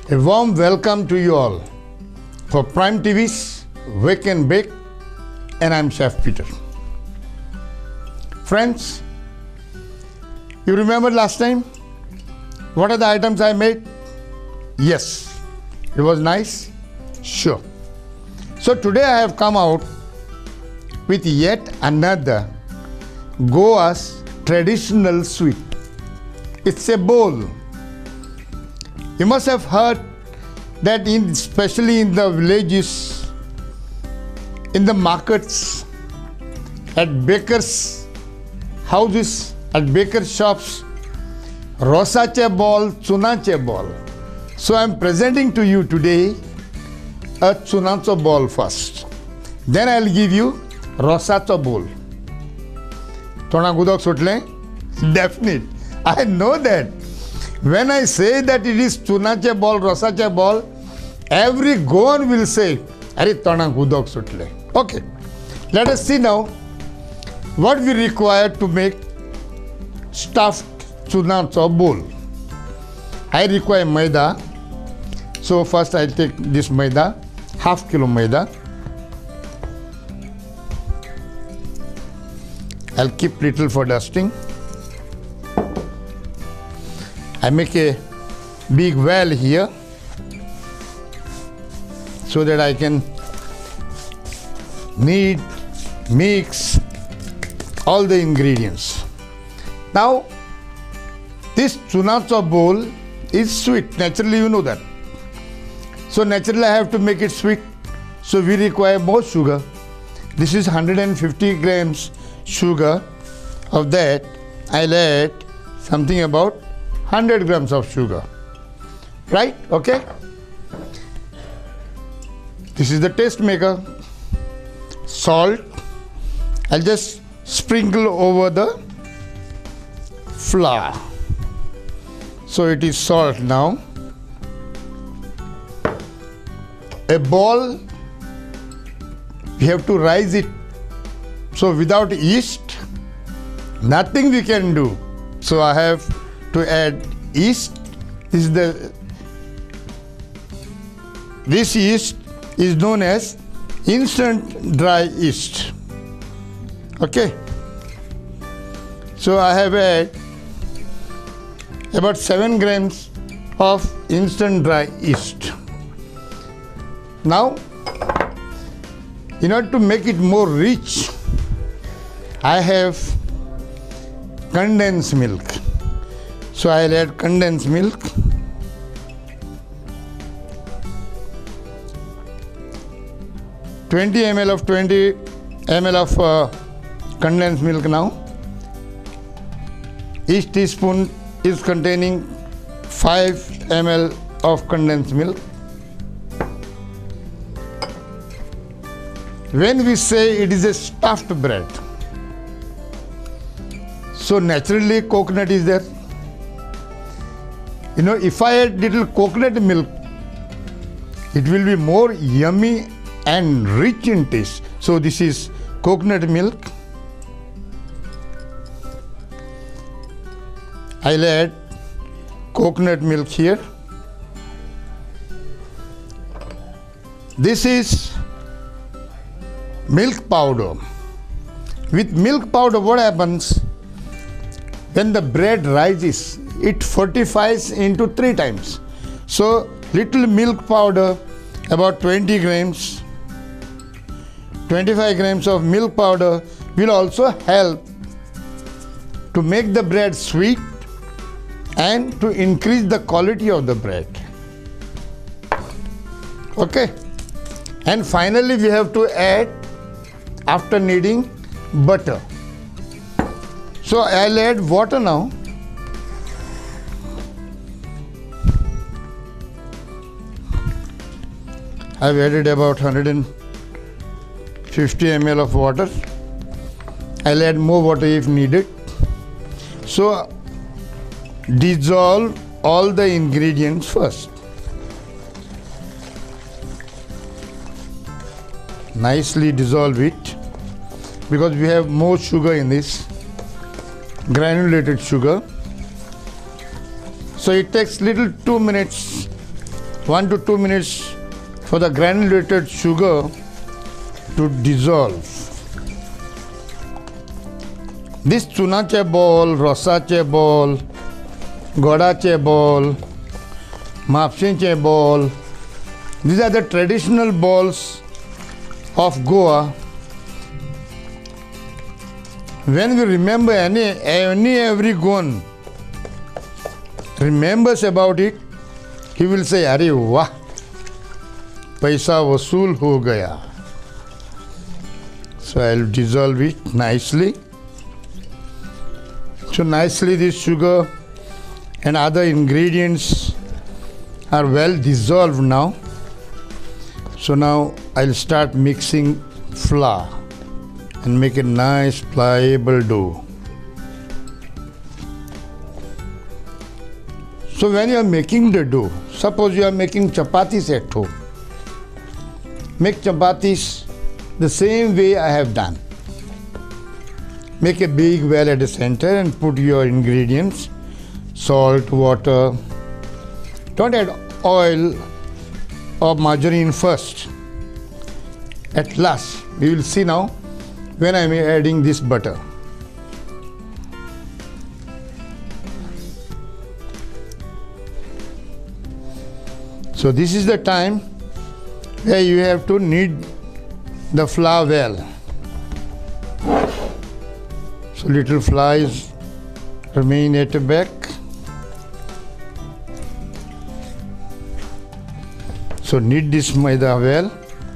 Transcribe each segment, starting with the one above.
A warm welcome to you all for Prime TV's Wake and Bake, and I'm Chef Peter. Friends, you remember last time? What are the items I made? Yes, it was nice? Sure. So today I have come out with yet another Goa's traditional sweet. It's a bowl. You must have heard that especially in the villages, in the markets, at bakers' houses, at bakers' shops, rosache ball, chunache ball. So I am presenting to you today a chunacho ball first. Then I will give you rosacho ball. Thona gudak sutle? Definite. I know that. When I say that it is chunache ball, rosache ball, every Goan will say, "Are thona gudak sutle." Okay. Let us see now what we require to make stuffed chunacho bowl. I require maida. So first I take this maida, half kilo maida. I'll keep little for dusting. I make a big well here so that I can knead, mix all the ingredients. Now, this chunacho bowl is sweet. Naturally, you know that. So naturally, I have to make it sweet. So we require more sugar. This is 150 grams sugar. Of that, I'll add something about 100 grams of sugar. Right? Okay? This is the taste maker. Salt. I'll just sprinkle over the flour. So it is salt now. A ball, we have to rise it. So without yeast, nothing we can do. So I have to add yeast. This yeast is known as instant dry yeast. Okay. So I have added about 7 grams of instant dry yeast. Now, in order to make it more rich, I have condensed milk. So I'll add condensed milk. Twenty ml of condensed milk now. Each teaspoon is containing 5 ml of condensed milk. When we say it is a stuffed bread, so naturally coconut is there. You know, if I add little coconut milk, it will be more yummy and rich in taste. So this is coconut milk. I'll add coconut milk here. This is milk powder. With milk powder, what happens? When the bread rises, it fortifies into 3 times. So little milk powder, about 20 grams, 25 grams of milk powder will also help to make the bread sweet and to increase the quality of the bread. Okay. And finally we have to add, after kneading, butter. So I'll add water now. I've added about 150 ml of water. I'll add more water if needed. So dissolve all the ingredients first. Nicely dissolve it, because we have more sugar in this, granulated sugar. So it takes little 2 minutes 1 to 2 minutes for the granulated sugar to dissolve. This chunache ball, rosache ball, godache ball, mapsinche ball, these are the traditional balls of Goa. When we remember every Goan remembers about it, he will say, "Arey wah, paisa vasool ho gaya." So I will dissolve it nicely. So nicely this sugar and other ingredients are well dissolved now. So now I'll start mixing flour and make a nice pliable dough. So when you are making the dough, suppose you are making chapatis at home, make chapatis the same way I have done. Make a big well at the center and put your ingredients, salt, water. Don't add oil or margarine first. At last, we will see now when I am adding this butter. So this is the time where you have to knead the flour well. So little flour is remain at the back. So knead this maida well.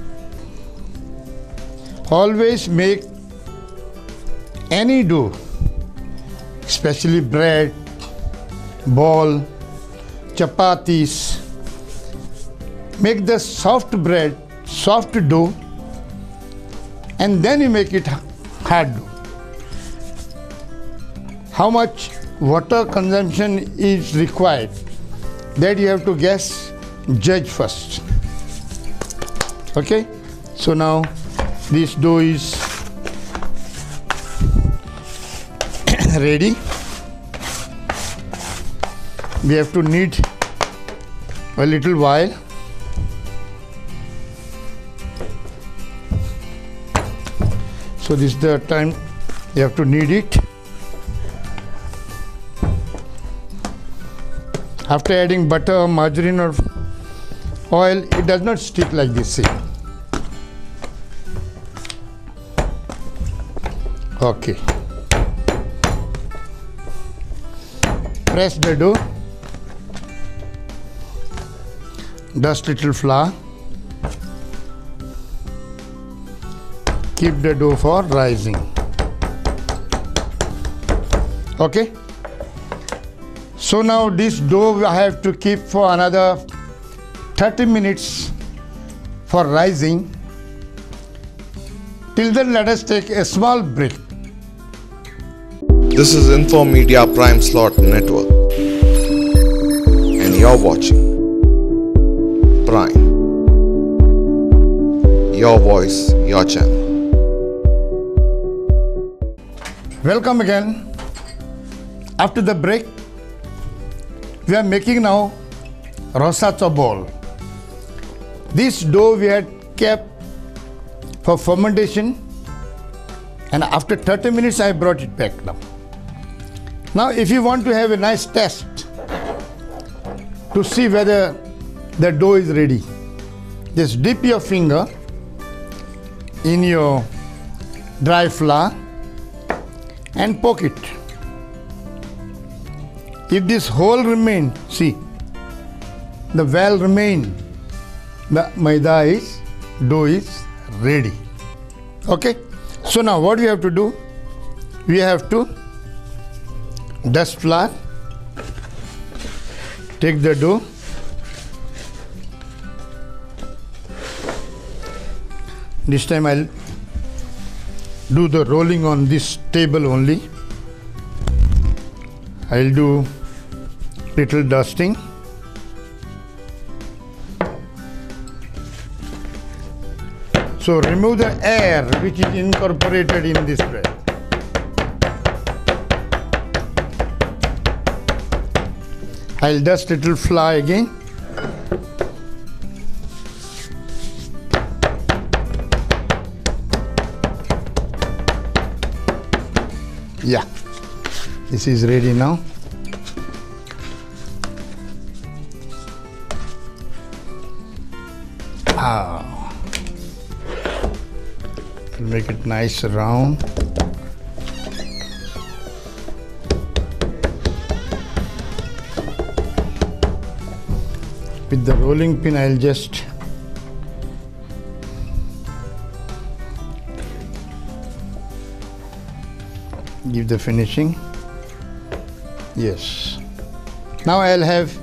Always make any dough, especially bread, ball, chapatis. Make the soft bread, soft dough, and then you make it hard dough. How much water consumption is required, that you have to guess, judge first. Okay, so now this dough is ready. We have to knead a little while. So this is the time you have to knead it. After adding butter, margarine or oil, it does not stick like this. See. Okay. Press the dough. Dust little flour. Keep the dough for rising. Okay. So now this dough I have to keep for another 30 minutes for rising. Till then, let us take a small break. This is Info Media Prime Slot Network, and you're watching Prime. Your voice, your channel. Welcome again. After the break, we are making now rosacha ball. This dough we had kept for fermentation, and after 30 minutes I brought it back now. Now if you want to have a nice test to see whether the dough is ready, just dip your finger in your dry flour and poke it. If this hole remain, see, the well remain, the maida dough is ready. Okay. So now what we have to do? We have to dust flour, take the dough, this time I'll do the rolling on this table only. I'll do little dusting. So remove the air which is incorporated in this bread. I'll dust little flour again. Yeah, this is ready now. Make it nice round. With the rolling pin, I'll just give the finishing. Yes. Now I'll have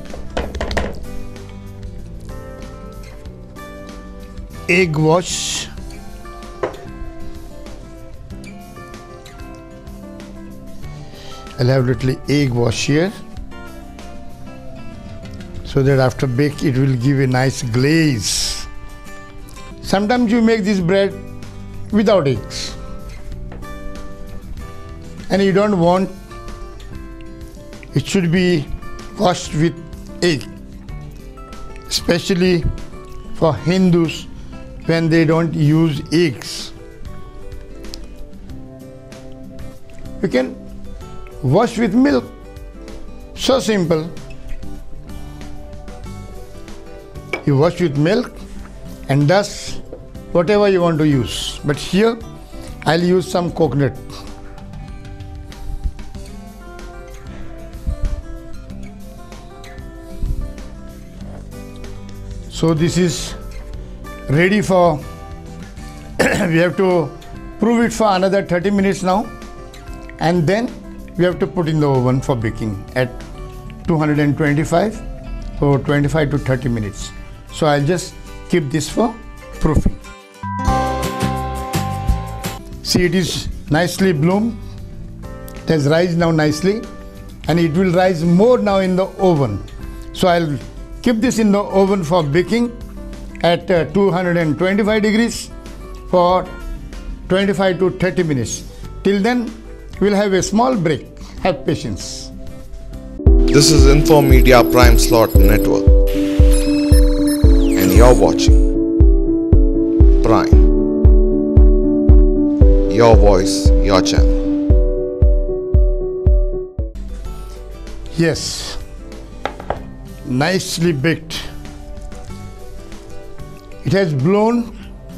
egg wash. I'll have little egg wash here, so that after bake it will give a nice glaze. Sometimes you make this bread without eggs, and you don't want it should be washed with egg, especially for Hindus when they don't use eggs. You can wash with milk. So simple. You wash with milk and dust whatever you want to use. But here I'll use some coconut. So this is ready for we have to prove it for another 30 minutes now, and then we have to put in the oven for baking at 225 for 25 to 30 minutes. So I'll just keep this for proofing. See, it is nicely bloomed. It has risen now nicely, and it will rise more now in the oven. So I'll keep this in the oven for baking at 225 degrees for 25 to 30 minutes. Till then, we'll have a small break. Have patience. This is Info Media Prime Slot Network, and you're watching Prime. Your voice, your channel. Yes, nicely baked. It has blown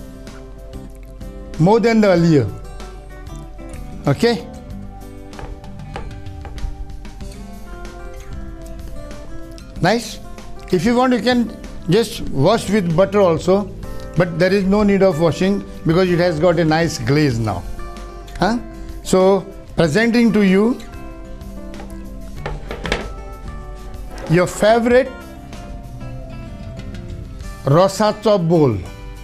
more than the earlier. Okay. Nice. If you want, you can just wash with butter also, but there is no need of washing because it has got a nice glaze now. So presenting to you your favorite Rosaccio bowl.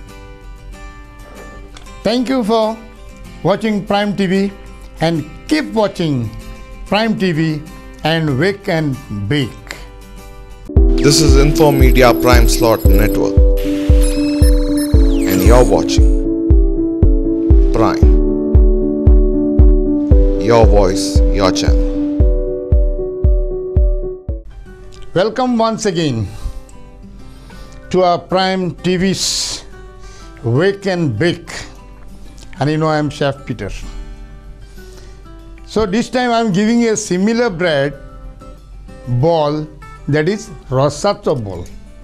Thank you for watching Prime TV, and keep watching Prime TV and Wake and Bake. This is Info Media Prime Slot Network, and you're watching Prime. Your voice, your channel. Welcome once again to our Prime TV's Wake and Bake. And you know, I'm Chef Peter. So this time I'm giving a similar bread ball, that is Rosaccio ball.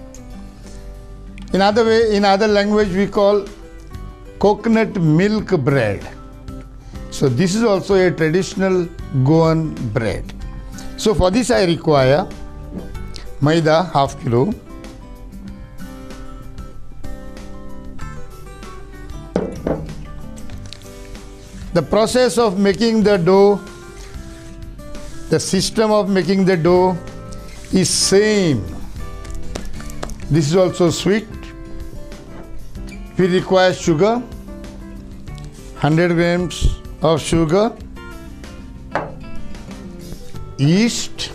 In other language we call coconut milk bread. So this is also a traditional Goan bread. So for this I require maida ½ kilo, the process of making the dough, the system of making the dough is same. This is also sweet. We require sugar, 100 grams of sugar, yeast,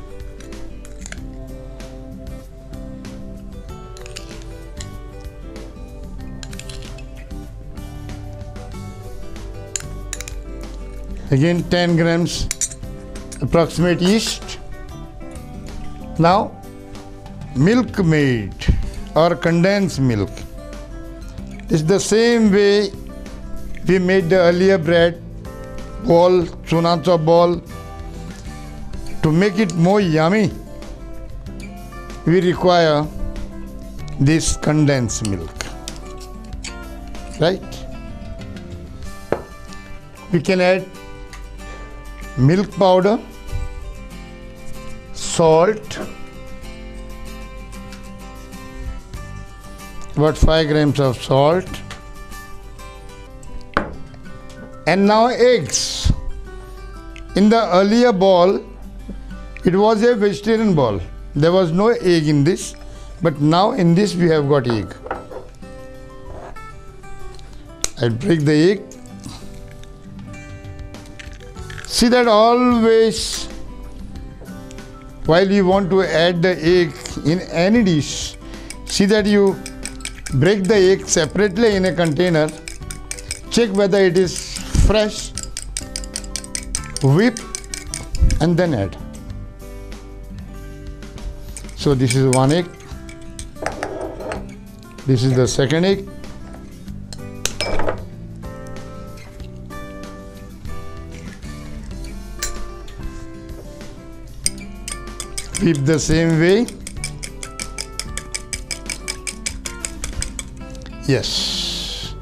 again 10 grams approximate yeast. Now milk maid or condensed milk. It's the same way we made the earlier bread ball, chunatsa ball. To make it more yummy, we require this condensed milk, right? We can add milk powder, salt, about 5 grams of salt, and now eggs. In the earlier ball, it was a vegetarian ball. There was no egg in this, but now in this we have got egg. I break the egg. See that always while you want to add the egg in any dish, see that you break the egg separately in a container, check whether it is fresh, whip and then add. So this is one egg, this is the second egg, whip the same way. Yes.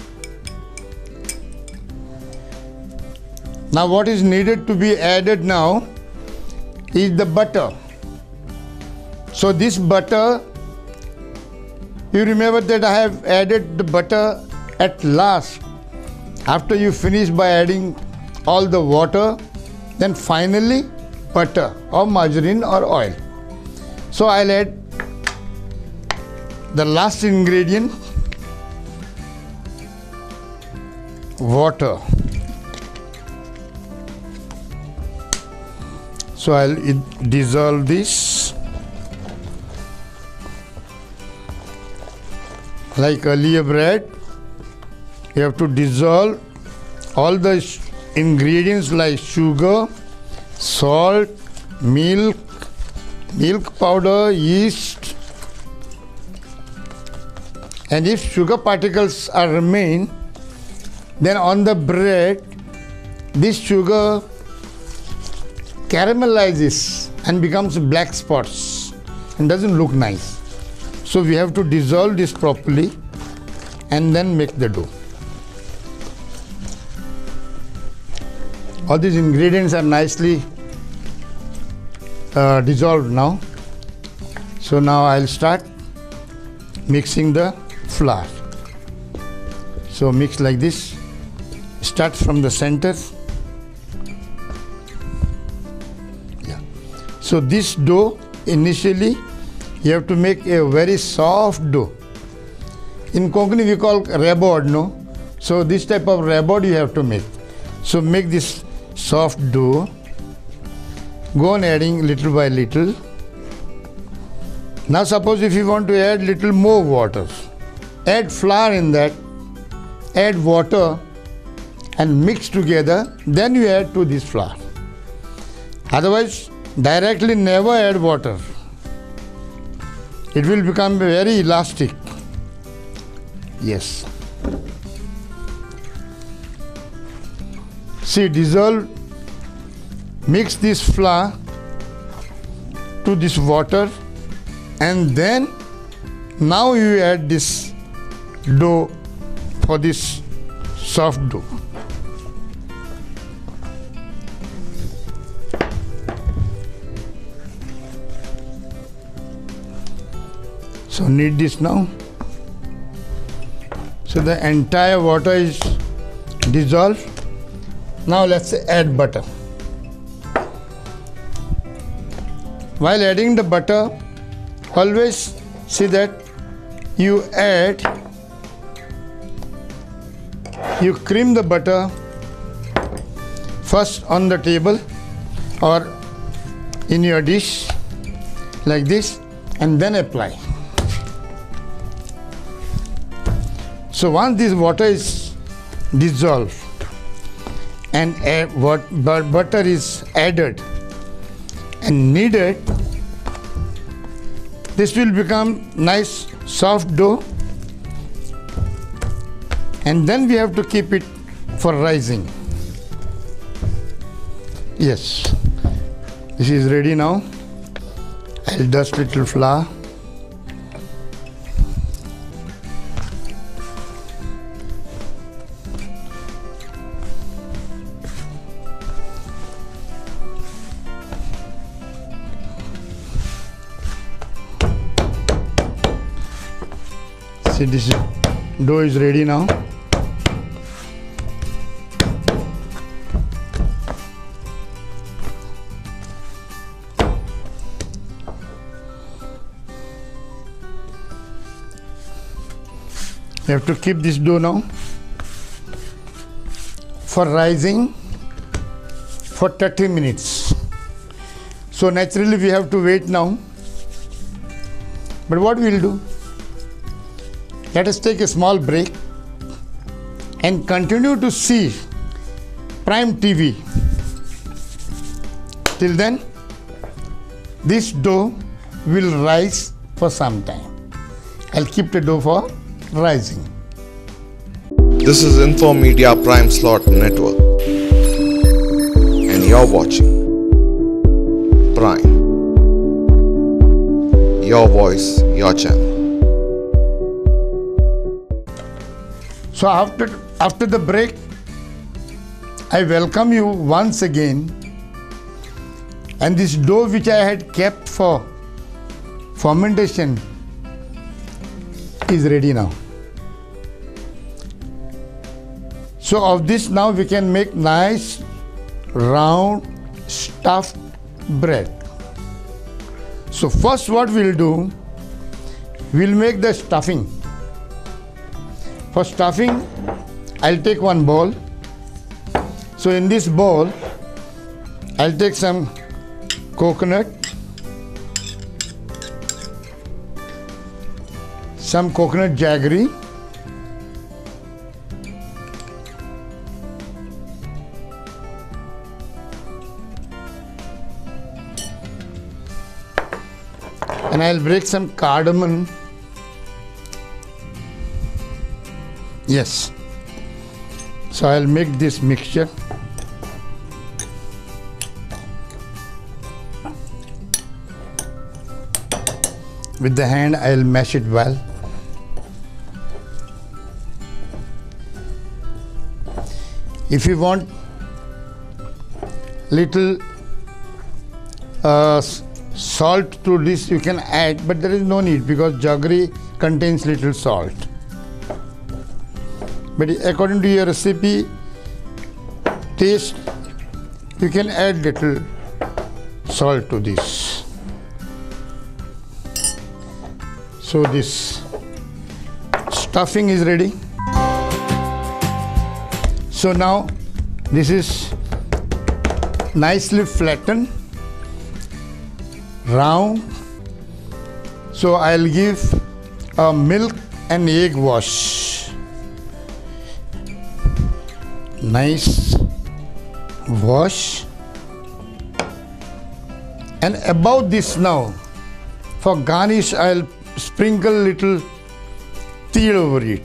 Now what is needed to be added now is the butter. So this butter, you remember that I have added the butter at last. After you finish by adding all the water, then finally butter or margarine or oil. So I'll add the last ingredient, water. So I'll dissolve this like earlier bread. You have to dissolve all the ingredients like sugar, salt, milk powder, yeast, and if sugar particles are remain, then on the bread this sugar caramelizes and becomes black spots and doesn't look nice. So we have to dissolve this properly and then make the dough. All these ingredients are nicely dissolved now. So now I'll start mixing the flour. So mix like this. Start from the center. Yeah. So this dough, initially you have to make a very soft dough. In Konkani we call rabod, no? So this type of rabod you have to make. So make this soft dough. Go on adding little by little. Now suppose if you want to add little more water, add flour in that, add water and mix together, then you add to this flour. Otherwise, directly never add water. It will become very elastic. Yes. See, dissolve, mix this flour to this water, and then now you add this dough for this soft dough. So knead this now. So the entire water is dissolved. Now let's add butter. While adding the butter, always see that you cream the butter first on the table or in your dish like this and then apply. So once this water is dissolved and butter is added and kneaded, this will become nice soft dough, and then we have to keep it for rising. Yes, this is ready now. I'll dust little flour. See, this dough is ready now. You have to keep this dough now for rising for 30 minutes. So naturally we have to wait now. But what we'll do? Let us take a small break and continue to see Prime TV. Till then, this dough will rise for some time. I'll keep the dough for rising. This is Info Media Prime Slot Network, and you're watching Prime. Your voice, your channel. So after the break, I welcome you once again. And this dough which I had kept for fermentation is ready now. So of this now we can make nice round stuffed bread. So first what we'll do, we'll make the stuffing. For stuffing, I'll take one bowl. So in this bowl, I'll take some coconut, some coconut jaggery, and I'll break some cardamom. Yes. So I'll make this mixture. With the hand, I'll mash it well. If you want little salt to this, you can add, but there is no need because jaggery contains little salt. But according to your recipe taste, you can add little salt to this. So this stuffing is ready. So now this is nicely flattened, round. So I'll give a milk and egg wash. Nice wash, and above this now, for garnish, I'll sprinkle little tea over it.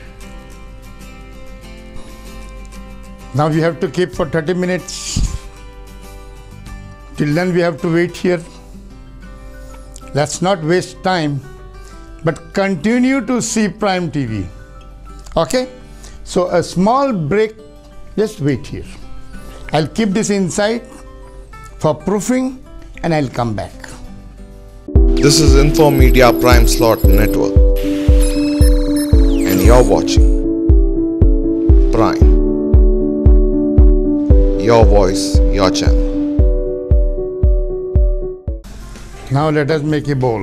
Now we have to keep for 30 minutes. Till then we have to wait here. Let's not waste time, but continue to see Prime TV. Okay? So a small break. Just wait here. I'll keep this inside for proofing and I'll come back. This is Info Media Prime Slot Network, and you're watching Prime. Your voice, your channel. Now let us make a bowl.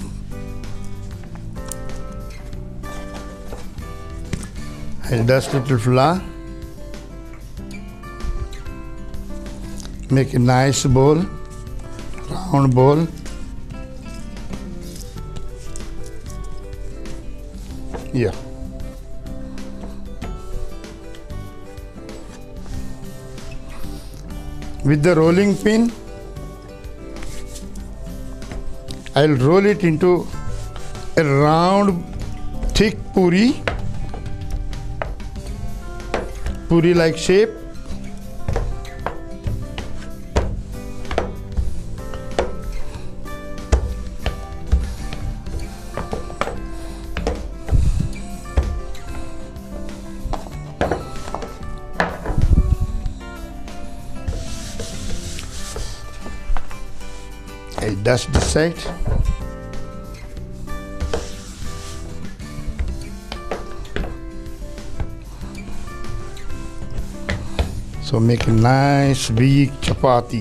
I'll dust little flour. Make a nice bowl, round bowl. Yeah. With the rolling pin, I'll roll it into a round, thick puri like shape. dust this side. So make a nice big chapati.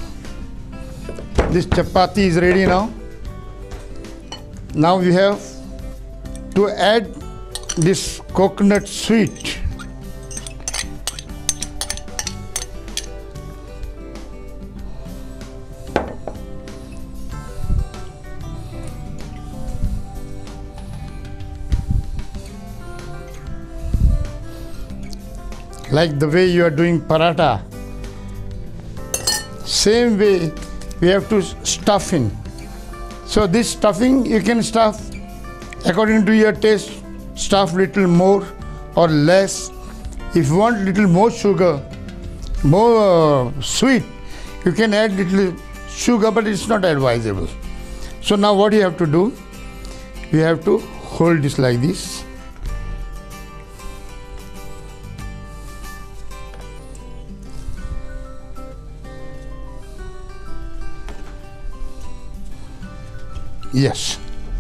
This chapati is ready now. Now we have to add this coconut sweet. Like the way you are doing paratha, same way we have to stuff in. So this stuffing you can stuff according to your taste, stuff little more or less. If you want little more sugar, more sweet, you can add little sugar, but it's not advisable. So now what you have to do, you have to hold this like this. Yes.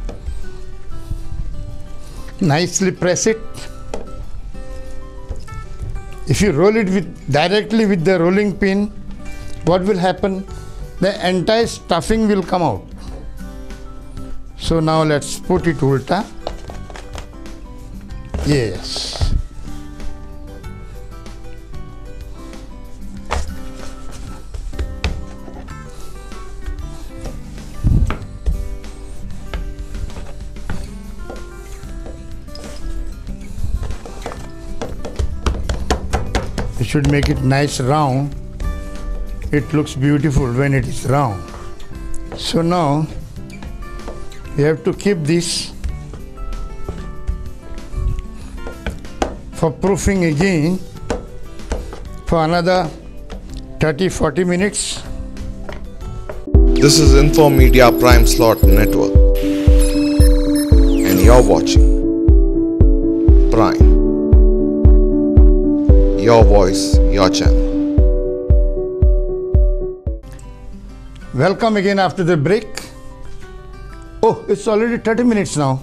Nicely press it. If you roll it directly with the rolling pin, what will happen? The entire stuffing will come out. So now let's put it ulta. Yes. You should make it nice round. It looks beautiful when it is round. So now you have to keep this for proofing again for another 30-40 minutes. This is Info Media Prime Slot Network, and you're watching Prime. Your voice, your channel. Welcome again after the break. Oh, it's already 30 minutes now.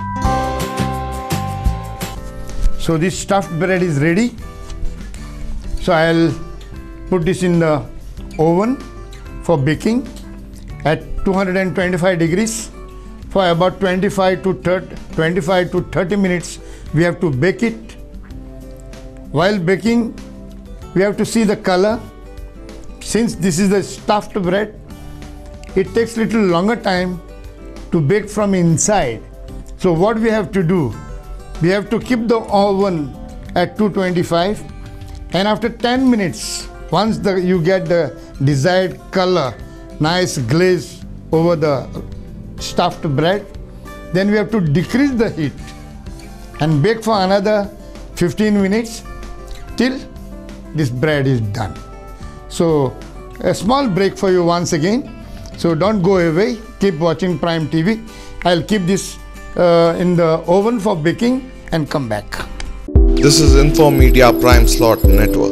So this stuffed bread is ready. So I'll put this in the oven for baking at 225 degrees for about 25 to 30 minutes. We have to bake it. While baking, we have to see the color. Since this is the stuffed bread, it takes little longer time to bake from inside. So what we have to do, we have to keep the oven at 225, and after 10 minutes, once you get the desired color, nice glaze over the stuffed bread, then we have to decrease the heat and bake for another 15 minutes till this bread is done. So a small break for you once again. So don't go away, keep watching Prime TV. I'll keep this in the oven for baking and come back. This is Info Media Prime Slot Network,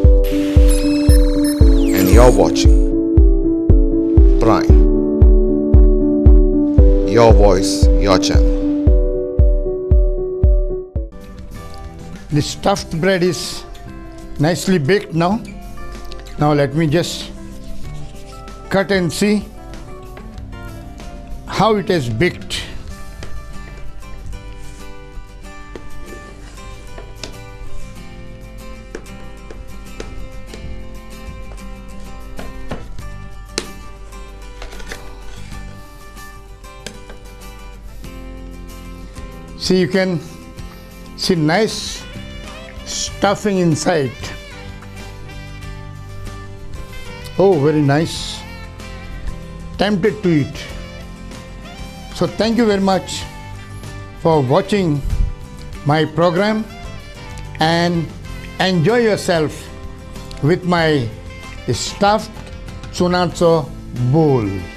and you're watching Prime. Your voice, your channel. The stuffed bread is nicely baked now. Now let me just cut and see how it has baked. See, you can see nice stuffing inside. Oh, very nice. Tempted to eat. So thank you very much for watching my program, and enjoy yourself with my stuffed chunatso bowl.